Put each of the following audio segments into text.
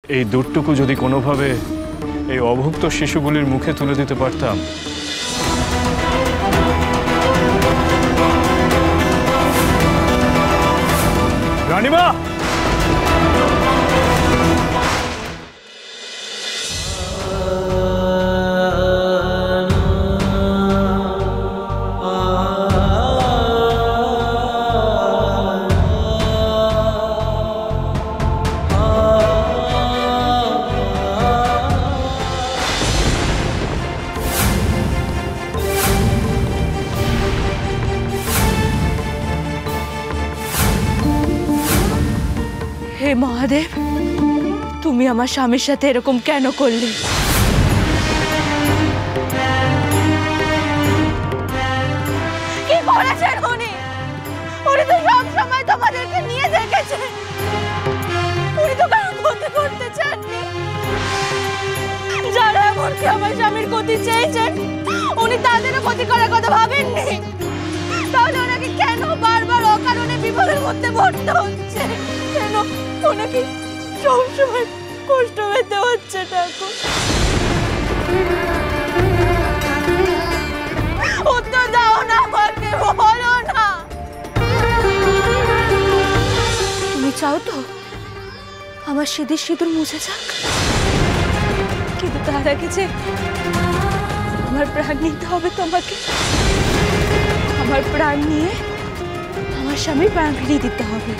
এই দুধটুকু যদি কোনোভাবে এই অভুক্ত শিশুগুলির মুখে তুলে দিতে পারতাম। রানীমা, হে মহাদেব, তুমি আমার স্বামীর সাথে এরকম কেন করলে? কি করেছেন উনি? উনি তো সব সময় তোমাদেরকে নিয়ে দেখেছেন। উনি তো কারো ক্ষতি করতে চাননি। যারা এমনকি আমার স্বামীর ক্ষতি চেয়েছেন, উনি তাদেরও ক্ষতি করার কথা ভাবেননি। তাহলে ওনাকে কেন বারবার অকারণে বিপদের মধ্যে পড়তে হচ্ছে? কেন ওনাকে সবসময় কষ্ট পেতে হচ্ছে? ঠাকুর, উত্তর দাও না আমাকে, বলো না। তুমি চাও তো আমার সিঁদুর সিঁদুর মুছে যাক, কিন্তু তার আগে যে আমার প্রাণ নিতে হবে তোমাকে। আমার প্রাণ নিয়ে আমার স্বামীর প্রাণ ফিরিয়ে দিতে হবে।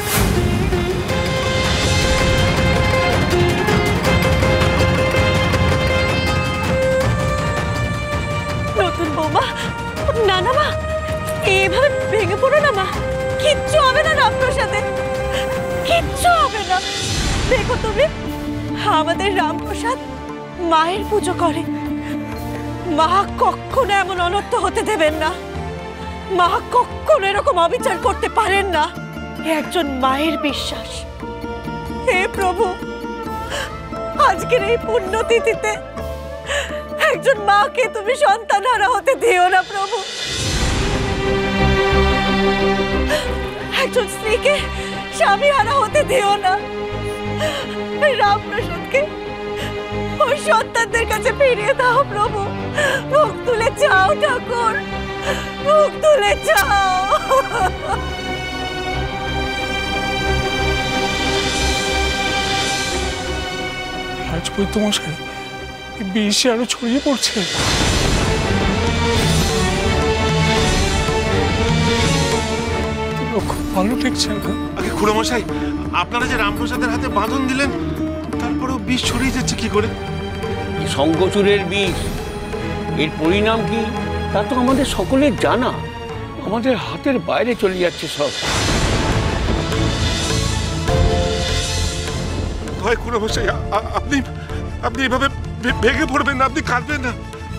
নতুন বৌমা, না না মা, এভাবে ভেঙে পড়ো না মা। কিচ্ছু হবে না রামপ্রসাদে, কিচ্ছু হবে না। দেখো তুমি, আমাদের রামপ্রসাদ মায়ের পুজো করে। মা কখনো এমন অনর্থ হতে দেবেন না। মা কখনো এরকম অবিচার করতে পারেন না। একজন মায়ের বিশ্বাস। হে প্রভু, আজকের এই পুণ্যতিথিতে একজন মাকে তুমি সন্তানহারা হতে দিও না প্রভু। একজন স্ত্রীকে স্বামীহারা হতে দিও না। রামপ্রসাদকে ওই সন্তানদের কাছে ফিরিয়ে দাও প্রভু। মুখ তুলে চাও ঠাকুর, মুখ তুলে চাও। রাজবৈদ্যমশাই, বিষে আরো ছড়িয়ে পড়ছে। খুব ভালো ঠেকছে না। আগে খুড়োমশাই, আপনারা যে রামপ্রসাদের হাতে বাঁধন দিলেন, তারপরেও বিষ ছড়িয়ে যাচ্ছে কি করে? শঙ্খচূড়ের বিষ, এর পরিণাম কি তা তো আমাদের সকলের জানা। আমাদের হাতের বাইরে চলে যাচ্ছে সব। ভয় খুড়োমশাই, আপনি আপনি এভাবে ভেঙে পড়বেন না, আপনি কাঁদবেন না।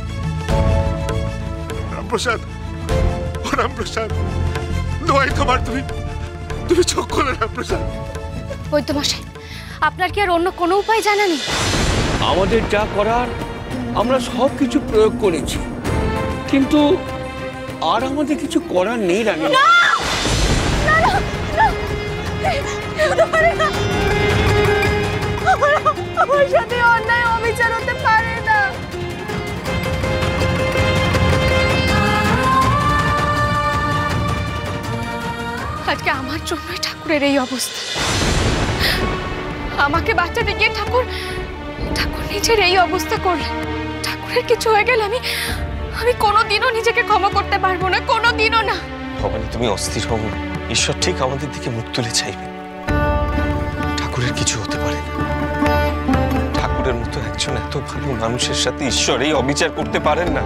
রামপ্রসাদ, ও রামপ্রসাদ, দোয়াই তোমার, তুমি চোখ খোলো রামপ্রসাদ। বৈদ্যমশাই, আপনার কি আর অন্য কোনো উপায় জানা নেই? আমাদের যা করার আমরা সব কিছু প্রয়োগ করেছি, কিন্তু আর আমাদের কিছু করার নেই রানী। আমার সাথে অন্যায় অবিচার হতে পারে না। আজকে আমার জন্যই ঠাকুরের এই অবস্থা। আমাকে বাঁচাতে গিয়ে ঠাকুর নিজের এই অবস্থা করলেন। ঠাকুরের কিছু হয়ে গেলে আমি কোনোদিনও নিজেকে ক্ষমা করতে পারবো না, কোনোদিনও না। ভবানী, তুমি অস্থির হও না। ঈশ্বর ঠিক আমাদের দিকে মুখ তুলে চাইবে। ঠাকুরের কিছু হতে পারে না। ঠাকুরের মতো একজন এত ভালো মানুষের সাথে ঈশ্বর এই অবিচার করতে পারেন না।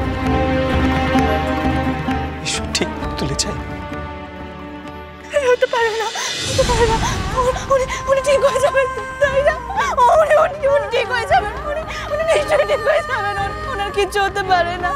ঈশ্বর ঠিক মুখ তুলে চাইবে। হতে পারে না, হতে পারে না। উনি ঠিক হয়ে যাবেন, তাই না? উনি ঠিক হয়ে যাবেন, উনি নিশ্চয়ই ঠিক হয়ে যাবেন। ওনার কিচ্ছু হতে পারে না।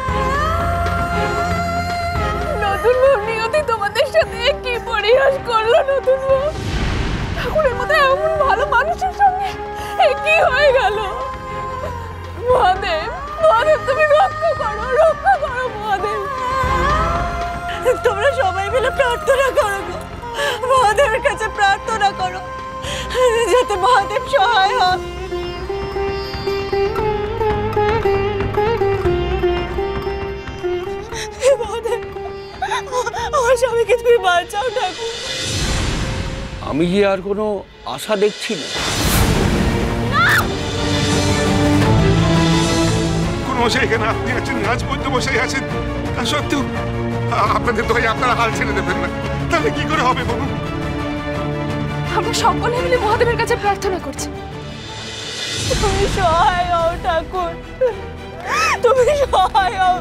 নতুন বউ নিয়তি তোমাদের সাথে কি পরিহাস করলো নতুন বউ। ঠাকুরের মতো এমন ভালো মানুষের সঙ্গে কি হয়ে গেল? মহাদেব, মহাদেব, তুমি রক্ষা করো মহাদেব। তোমরা সবাই মিলে প্রার্থনা করো, মহাদেবের কাছে প্রার্থনা করো যাতে মহাদেব সহায় বাঁচাও ঠাকুর। আমি যে আর কোনো আশা দেখছি না। কোন মশাই এখানে আপনি আছেন, রাজবৈদ্য মশাই আছেন, তা সত্ত্বেও আপনাদের দোহাই আপনারা হাল ছেড়ে দেবেন না। তাহলে কি করে হবে বাবু? আমরা সকলে মিলে মহাদেবের কাছে প্রার্থনা করছি। তুমি সহায় হও ঠাকুর, তুমি সহায় হও।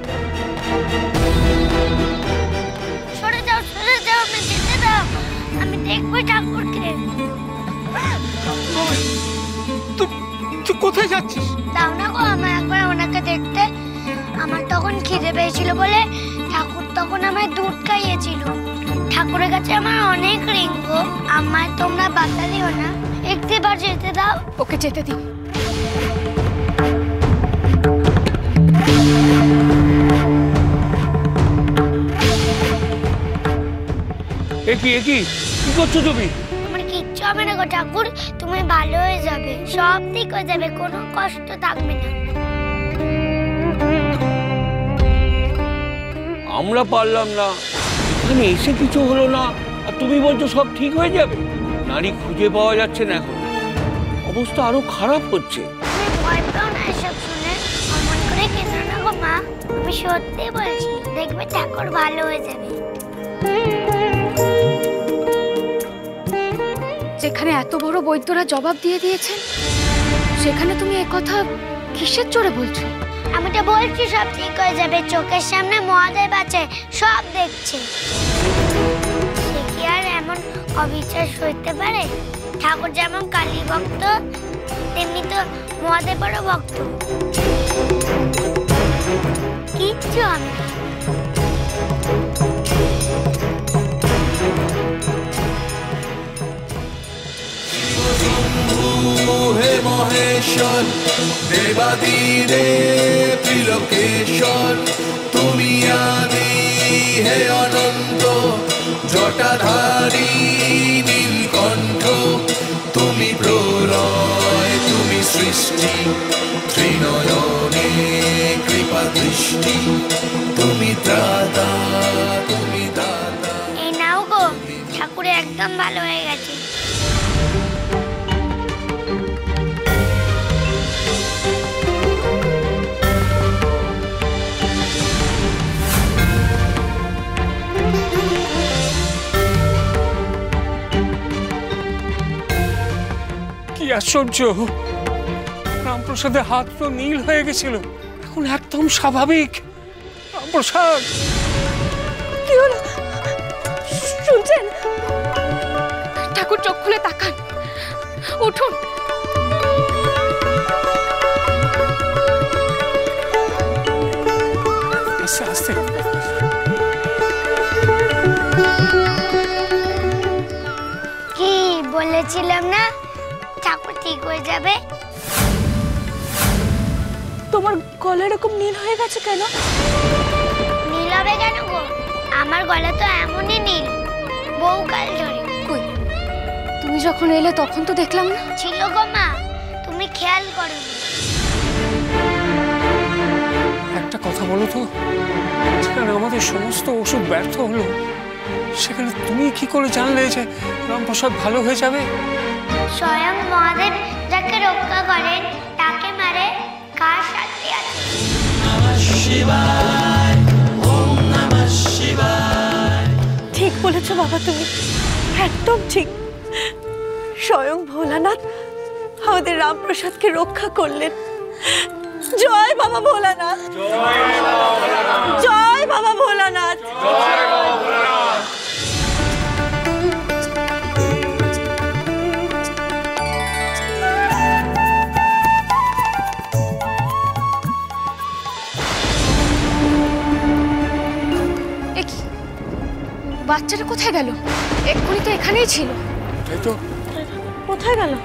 সরে যাও, আমি যেতে দাও, আমি দেখবো ঠাকুরকে। তুই কোথায় যাচ্ছিস? দাও না গো আমার একবার ওনাকে দেখতে। আমার তখন খিদে পেয়েছিল বলে ঠাকুর তখন আমায় দুধ খাইয়েছিল। ঠাকুরের কাছে আমার অনেক ঋণ গো, আমায় তোমরা বাধা দিও না, একটিবার যেতে দাও। ওকে যেতে দিই। কি করছো তুমি? আমার কিচ্ছু হবে না গো ঠাকুর, তুমি ভালো হয়ে যাবে, সব ঠিক হয়ে যাবে, কোনো কষ্ট থাকবে না। আমরা পারলাম না, এখানে এসে কিছু হলো না, আর তুমি বলছো সব ঠিক হয়ে যাবে? নারী খুঁজে পাওয়া যাচ্ছে না, এখন অবস্থা আরো খারাপ হচ্ছে। তুমি ভয় পাও না এসব শুনে, অমন করে কেঁদো না গো মা, আমি সত্যি বলছি, দেখবে ঠাকুর ভালো হয়ে যাবে। যেখানে এত বড় বৈদ্যরা জবাব দিয়ে দিয়েছেন, সেখানে তুমি একথা কিসের জোরে বলছো? আমি তো বলছি সব ঠিক হয়ে যাবে, চোখের সামনে মহাদেব আছে, সব দেখছে। সে কি আর এমন অবিচার সইতে পারে? ঠাকুর যেমন কালী ভক্ত, তেমনি তো মহাদেবেরও ভক্ত। কিচ্ছু হবে না। হে মহেশ্বর, দেবাদিদেব ত্রিলোকেশ্বর, তুমি আদি হে অনন্ত, জটাধারী নীলকণ্ঠ, তুমি প্রলয়, তুমি সৃষ্টি, ত্রিনয়নে কৃপা দৃষ্টি, তুমি ত্রাতা, তুমি দাতা। এই নাও গো, ঠাকুর একদম ভালো হয়ে গেছে। কি আশ্চর্য, রামপ্রসাদের হাত তো নীল হয়ে গেছিল, এখন একদম স্বাভাবিক। রামপ্রসাদ, কি হলো শুনছেন? ঠাকুর চোখ খুলে তাকান, উঠুন। আস্তে আস্তে। কি বলেছিলাম না ঠাকুর ঠিক হয়ে যাবে? তোমার গলা এরকম নীল হয়ে গেছে কেন? নীল হবে কেন গো? আমার গলা তো এমনই নীল, বহুকাল ধরে। কই, তুমি যখন এলে তখন তো দেখলাম না। ছিল গো মা, তুমি খেয়াল করো। একটা কথা বলো তো, যেখানে আমাদের সমস্ত ওষুধ ব্যর্থ হলো, সেখানে তুমি কি করে জানলে যে রামপ্রসাদ ভালো হয়ে যাবে? স্বয়ং মহাদেব যাকে রক্ষা করেন তাকে মারে কার শান্তি আছে? ঠিক বলেছো বাবা, তুমি একদম ঠিক। স্বয়ং ভোলানাথ আমাদের রামপ্রসাদকে রক্ষা করলেন। জয় বাবা ভোলানাথ, জয় বাবা ভোলানাথ। বাচ্চাটা কোথায় গেল? এক্ষুনি তো এখানেই ছিল। তাই তো, কোথায় গেল?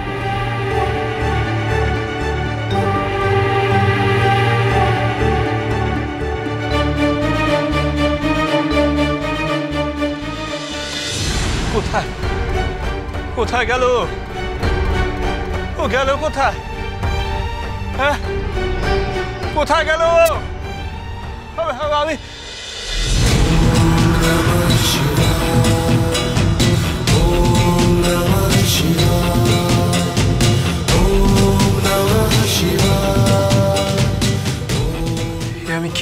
কোথায় কোথায় গেল? ও গেল কোথায়? হ্যাঁ, কোথায় গেল? আমি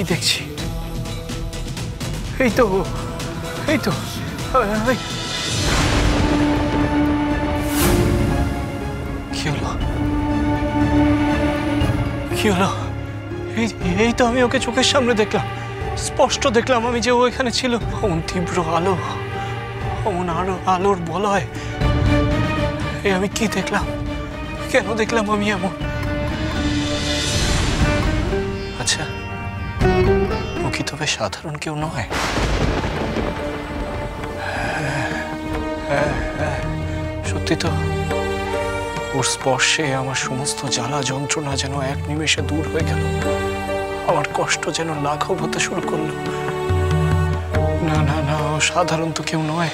দেখছি, এই তো, এই তো, এই। কি হলো, কি হলো? এই তো আমি ওকে চোখের সামনে দেখলাম, স্পষ্ট দেখলাম আমি যে ও এখানে ছিল। অমন তীব্র আলো, অমন আলোর বলয়, এই আমি কি দেখলাম? কেন দেখলাম আমি এমন? আচ্ছা, ও কি তবে সাধারণ কেউ নয়? সত্যি তো, ওর স্পর্শে আমার সমস্ত জ্বালা যন্ত্রণা যেন এক নিমেষে দূর হয়ে গেল, আমার কষ্ট যেন লাঘব হতে শুরু করলো। না না না, ও সাধারণ তো কেউ নয়।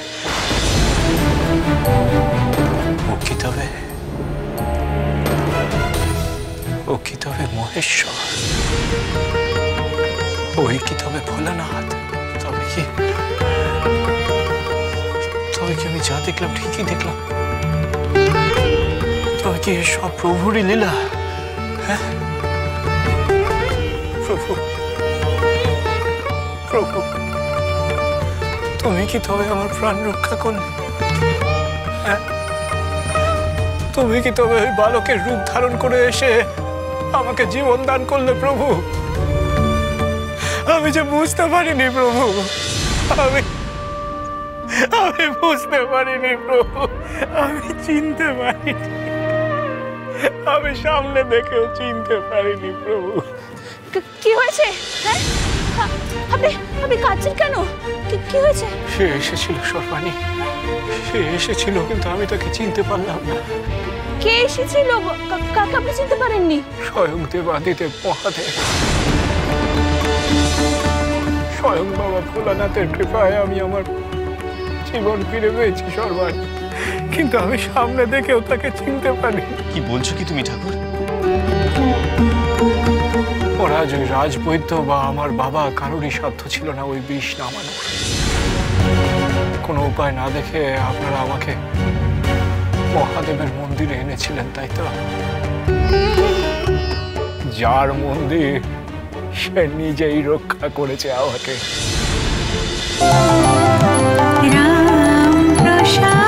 ও কি তবে মহেশ্বর, ওই কি তবে ভোলানাথ? তবে কি আমি যা দেখলাম ঠিকই দেখলাম? তবে কি সব প্রভুরই লীলা? হ্যাঁ প্রভু, প্রভু, তুমি কি তবে আমার প্রাণ রক্ষা করলে? হ্যাঁ, তুমি কি তবে ওই বালকের রূপ ধারণ করে এসে আমাকে জীবন দান করলে প্রভু? আমি যে বুঝতে পারিনি প্রভু, আমি বুঝতে পারিনি প্রভু, আমি চিনতে পারিনি, আমি সামনে দেখেও চিনতে পারিনি প্রভু। কি হয়েছে? হ্যাঁ, আপনি কাঁদছেন কেন? কি হয়েছে? সে এসেছিল সর্বাণী, সে এসেছিল, কিন্তু আমি তাকে চিনতে পারলাম না। কে এসেছিল? কাকে আপনি চিনতে পারেননি? স্বয়ং দেবাদিদেব মহাদেব, স্বয়ং বাবা ভোলানাথের কৃপায় আমি আমার জীবন ফিরে পেয়েছি সর্বাণী, কিন্তু আমি সামনে দেখেও তাকে চিনতে পারি। কি বলছো কি তুমি ঠাকুর? ওরা যে রাজবৈদ্য বা আমার বাবা কারোরই সাধ্য ছিল না ওই বিষ নামানোর। কোনো উপায় না দেখে আপনারা আমাকে মহাদেবের মন্দিরে এনেছিলেন, তাই তো? যার মন্দির সে নিজেই রক্ষা করেছে আমাকে। রাম প্রসাদ।